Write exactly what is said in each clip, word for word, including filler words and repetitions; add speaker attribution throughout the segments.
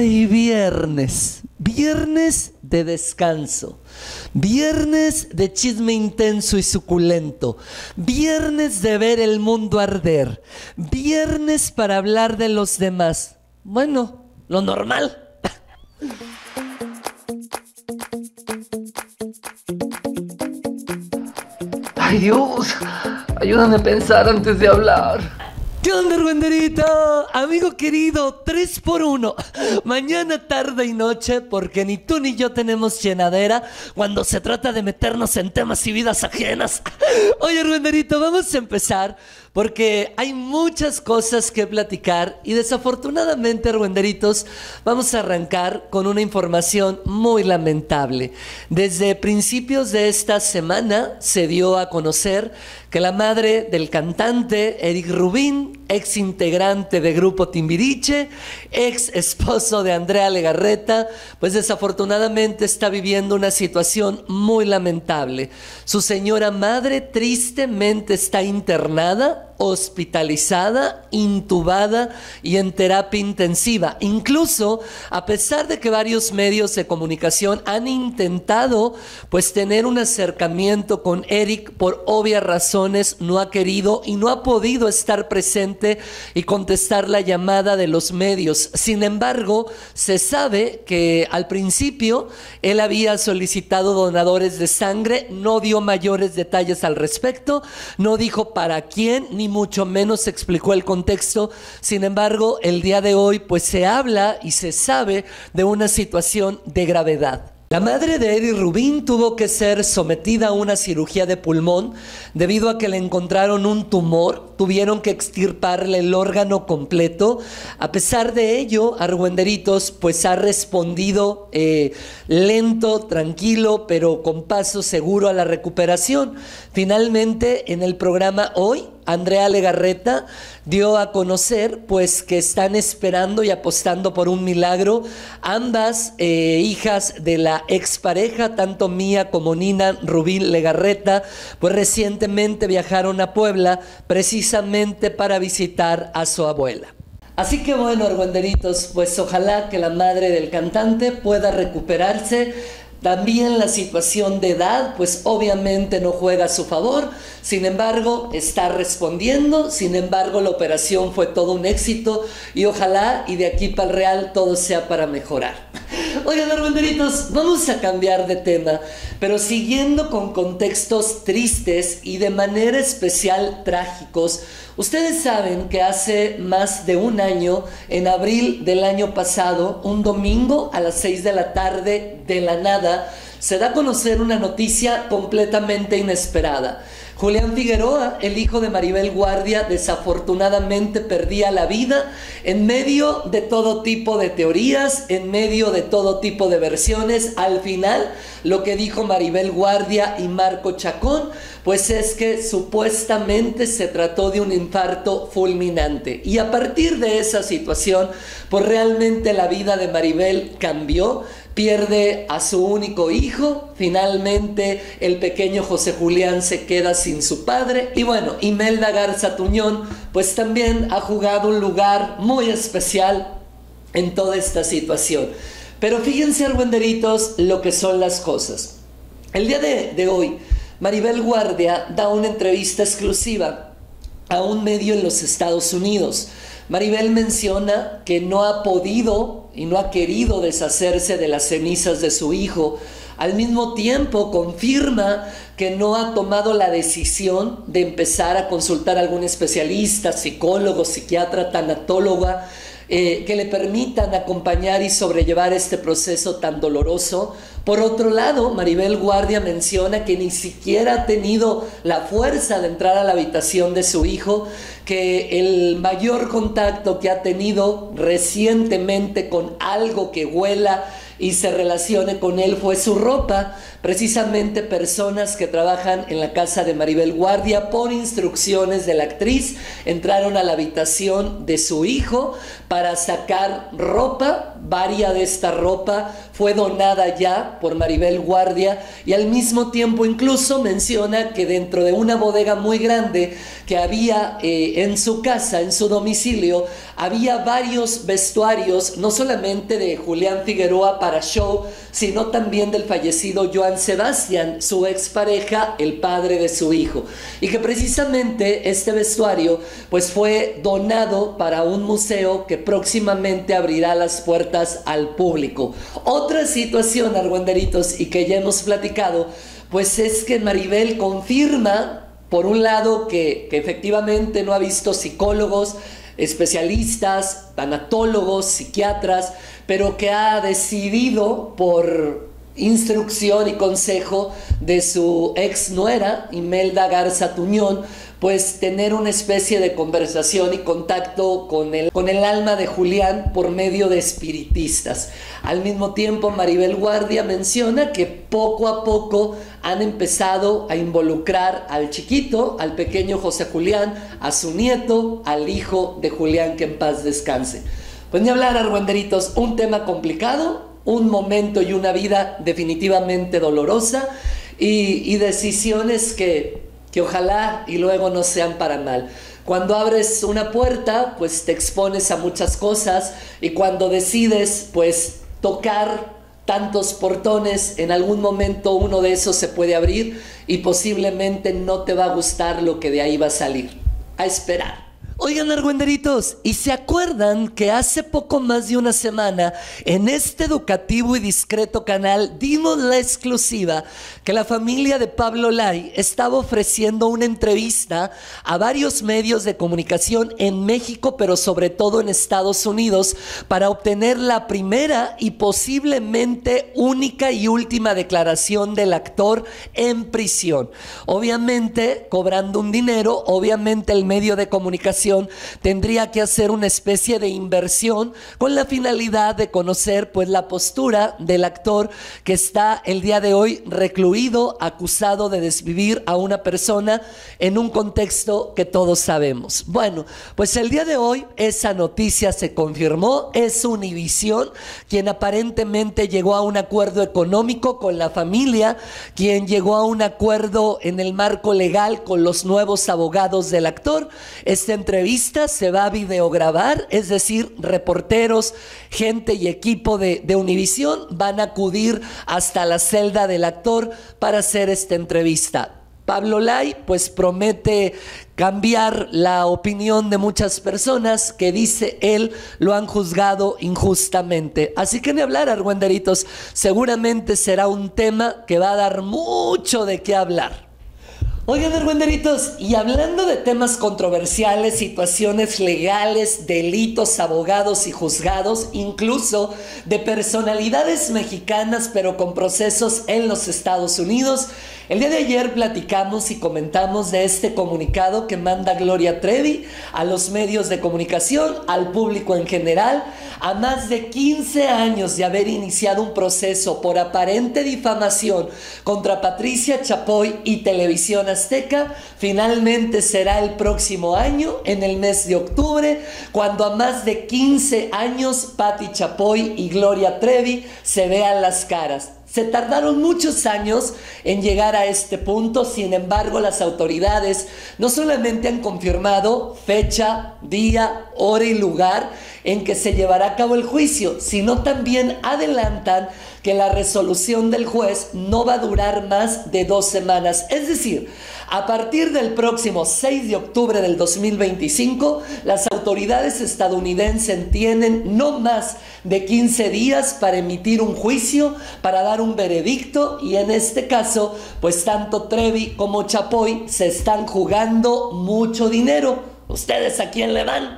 Speaker 1: Ay, viernes, viernes de descanso, viernes de chisme intenso y suculento, viernes de ver el mundo arder, viernes para hablar de los demás. Bueno, lo normal.
Speaker 2: Ay, Dios, ayúdame a pensar antes de hablar.
Speaker 1: ¿Qué onda, Argüenderito? Amigo querido, tres por uno. Mañana, tarde y noche, porque ni tú ni yo tenemos llenadera cuando se trata de meternos en temas y vidas ajenas. Oye, Argüenderito, vamos a empezar porque hay muchas cosas que platicar y desafortunadamente, Argüenderitos, vamos a arrancar con una información muy lamentable. Desde principios de esta semana se dio a conocer que la madre del cantante Eric Rubin, ex integrante de Grupo Timbiriche, ex esposo de Andrea Legarreta, pues desafortunadamente está viviendo una situación muy lamentable. Su señora madre tristemente está internada, hospitalizada, intubada y en terapia intensiva. Incluso, a pesar de que varios medios de comunicación han intentado pues tener un acercamiento con Eric, por obvias razones no ha querido y no ha podido estar presente y contestar la llamada de los medios. Sin embargo, se sabe que al principio él había solicitado donadores de sangre, no dio mayores detalles al respecto, no dijo para quién, ni mucho menos explicó el contexto. Sin embargo, el día de hoy pues se habla y se sabe de una situación de gravedad. La madre de Eric Rubin tuvo que ser sometida a una cirugía de pulmón debido a que le encontraron un tumor, tuvieron que extirparle el órgano completo. A pesar de ello, Argüenderitos pues ha respondido eh, lento, tranquilo, pero con paso seguro a la recuperación. Finalmente, en el programa Hoy, Andrea Legarreta dio a conocer pues que están esperando y apostando por un milagro. Ambas eh, hijas de la expareja, tanto Mía como Nina Rubin Legarreta, pues recientemente viajaron a Puebla precisamente para visitar a su abuela. Así que bueno, Argüenderitos, pues ojalá que la madre del cantante pueda recuperarse. También la situación de edad, pues obviamente no juega a su favor, sin embargo está respondiendo, sin embargo la operación fue todo un éxito y ojalá y de aquí para el real todo sea para mejorar. Oigan, Argüenderitos, vamos a cambiar de tema, pero siguiendo con contextos tristes y de manera especial trágicos. Ustedes saben que hace más de un año, en abril del año pasado, un domingo a las seis de la tarde, de la nada, se da a conocer una noticia completamente inesperada. Julián Figueroa, el hijo de Maribel Guardia, desafortunadamente perdía la vida en medio de todo tipo de teorías, en medio de todo tipo de versiones. Al final, lo que dijo Maribel Guardia y Marco Chacón, pues es que supuestamente se trató de un infarto fulminante. Y a partir de esa situación, pues realmente la vida de Maribel cambió. Pierde a su único hijo, finalmente el pequeño José Julián se queda sin su padre y bueno, Imelda Garza Tuñón pues también ha jugado un lugar muy especial en toda esta situación. Pero fíjense, Argüenderitos, lo que son las cosas. El día de, de hoy, Maribel Guardia da una entrevista exclusiva a un medio en los Estados Unidos. Maribel menciona que no ha podido y no ha querido deshacerse de las cenizas de su hijo. Al mismo tiempo confirma que no ha tomado la decisión de empezar a consultar a algún especialista, psicólogo, psiquiatra, tanatóloga, eh, que le permitan acompañar y sobrellevar este proceso tan doloroso. Por otro lado, Maribel Guardia menciona que ni siquiera ha tenido la fuerza de entrar a la habitación de su hijo, que el mayor contacto que ha tenido recientemente con algo que huela y se relacione con él fue su ropa. Precisamente personas que trabajan en la casa de Maribel Guardia, por instrucciones de la actriz, entraron a la habitación de su hijo para sacar ropa varia de esta ropa fue donada ya por Maribel Guardia, y al mismo tiempo incluso menciona que dentro de una bodega muy grande que había eh, en su casa, en su domicilio, había varios vestuarios, no solamente de Julián Figueroa para show, sino también del fallecido Joan Sebastián, su expareja, el padre de su hijo, y que precisamente este vestuario pues fue donado para un museo que próximamente abrirá las puertas al público. Otra situación, argüenderitos, y que ya hemos platicado, pues es que Maribel confirma, por un lado, que, que efectivamente no ha visto psicólogos, especialistas, tanatólogos, psiquiatras, pero que ha decidido por instrucción y consejo de su ex nuera, Imelda Garza Tuñón, pues tener una especie de conversación y contacto con el, con el alma de Julián por medio de espiritistas. Al mismo tiempo, Maribel Guardia menciona que poco a poco han empezado a involucrar al chiquito, al pequeño José Julián, a su nieto, al hijo de Julián, que en paz descanse. Pues ni hablar, argüenderitos, un tema complicado, un momento y una vida definitivamente dolorosa, y, y decisiones que... que ojalá y luego no sean para mal. Cuando abres una puerta, pues te expones a muchas cosas, y cuando decides, pues, tocar tantos portones, en algún momento uno de esos se puede abrir y posiblemente no te va a gustar lo que de ahí va a salir. A esperar. Oigan, argüenderitos, ¿y se acuerdan que hace poco más de una semana en este educativo y discreto canal dimos la exclusiva que la familia de Pablo Lay estaba ofreciendo una entrevista a varios medios de comunicación en México, pero sobre todo en Estados Unidos, para obtener la primera y posiblemente única y última declaración del actor en prisión? Obviamente cobrando un dinero, obviamente el medio de comunicación tendría que hacer una especie de inversión con la finalidad de conocer pues la postura del actor que está el día de hoy recluido, acusado de desvivir a una persona en un contexto que todos sabemos. Bueno, pues el día de hoy esa noticia se confirmó. Es Univisión quien aparentemente llegó a un acuerdo económico con la familia, quien llegó a un acuerdo en el marco legal con los nuevos abogados del actor. Este entrevista se va a videograbar, es decir, reporteros, gente y equipo de, de Univisión van a acudir hasta la celda del actor para hacer esta entrevista. Pablo Lay pues promete cambiar la opinión de muchas personas que, dice él, lo han juzgado injustamente. Así que ni hablar, argüenderitos, seguramente será un tema que va a dar mucho de qué hablar. Oigan, argüenderitos, y hablando de temas controversiales, situaciones legales, delitos, abogados y juzgados, incluso de personalidades mexicanas pero con procesos en los Estados Unidos, el día de ayer platicamos y comentamos de este comunicado que manda Gloria Trevi a los medios de comunicación, al público en general, a más de quince años de haber iniciado un proceso por aparente difamación contra Patricia Chapoy y Televisión Azteca. Finalmente será el próximo año, en el mes de octubre, cuando a más de quince años Pati Chapoy y Gloria Trevi se vean las caras. Se tardaron muchos años en llegar a este punto. Sin embargo, las autoridades no solamente han confirmado fecha, día, hora y lugar en que se llevará a cabo el juicio, sino también adelantan que la resolución del juez no va a durar más de dos semanas. Es decir, a partir del próximo seis de octubre del dos mil veinticinco, las autoridades estadounidenses tienen no más de quince días para emitir un juicio, para dar un veredicto, y en este caso, pues tanto Trevi como Chapoy se están jugando mucho dinero. ¿Ustedes a quién le van?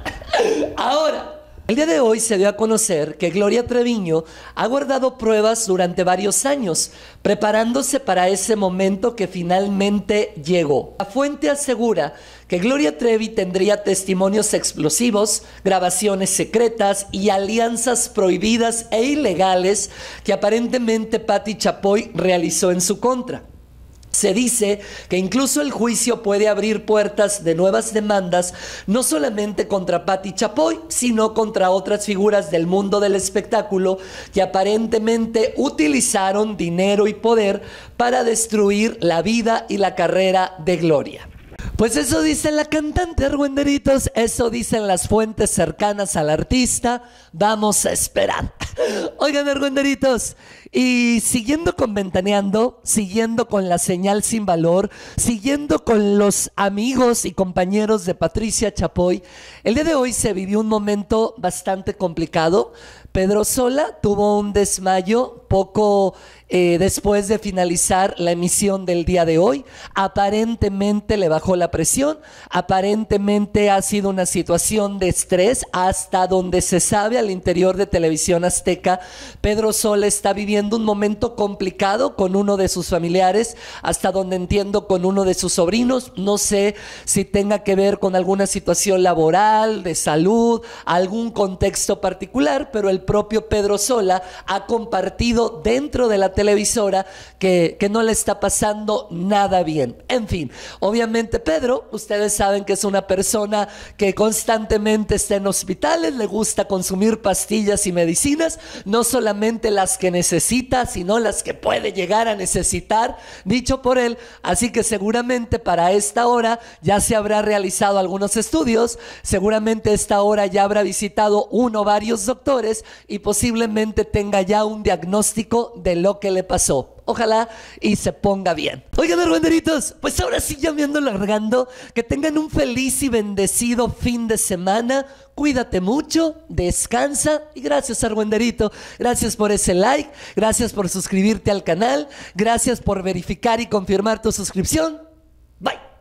Speaker 1: Ahora, el día de hoy se dio a conocer que Gloria Treviño ha guardado pruebas durante varios años, preparándose para ese momento que finalmente llegó. La fuente asegura que Gloria Trevi tendría testimonios explosivos, grabaciones secretas y alianzas prohibidas e ilegales que aparentemente Pati Chapoy realizó en su contra. Se dice que incluso el juicio puede abrir puertas de nuevas demandas, no solamente contra Pati Chapoy, sino contra otras figuras del mundo del espectáculo que aparentemente utilizaron dinero y poder para destruir la vida y la carrera de Gloria. Pues eso dice la cantante, argüenderitos, eso dicen las fuentes cercanas al artista. Vamos a esperar. Oigan, argüenderitos, y siguiendo con Ventaneando, siguiendo con La Señal Sin Valor, siguiendo con los amigos y compañeros de Patricia Chapoy, el día de hoy se vivió un momento bastante complicado. Pedro Sola tuvo un desmayo poco eh, después de finalizar la emisión del día de hoy. Aparentemente le bajó la presión, aparentemente ha sido una situación de estrés. Hasta donde se sabe al interior de Televisión Azteca, Pedro Sola está viviendo un momento complicado con uno de sus familiares, hasta donde entiendo con uno de sus sobrinos. No sé si tenga que ver con alguna situación laboral, de salud, algún contexto particular, pero el propio Pedro Sola ha compartido dentro de la televisora que, que no le está pasando nada bien. En fin, obviamente Pedro, ustedes saben que es una persona que constantemente está en hospitales, le gusta consumir pastillas y medicinas, no solamente las que necesita, sino las que puede llegar a necesitar, dicho por él. Así que seguramente para esta hora ya se habrá realizado algunos estudios, seguramente a esta hora ya habrá visitado uno o varios doctores y posiblemente tenga ya un diagnóstico de lo que le pasó. Ojalá y se ponga bien. Oigan, argüenderitos, pues ahora sí ya me ando largando. Que tengan un feliz y bendecido fin de semana. Cuídate mucho, descansa y gracias, argüenderito. Gracias por ese like, gracias por suscribirte al canal, gracias por verificar y confirmar tu suscripción. Bye.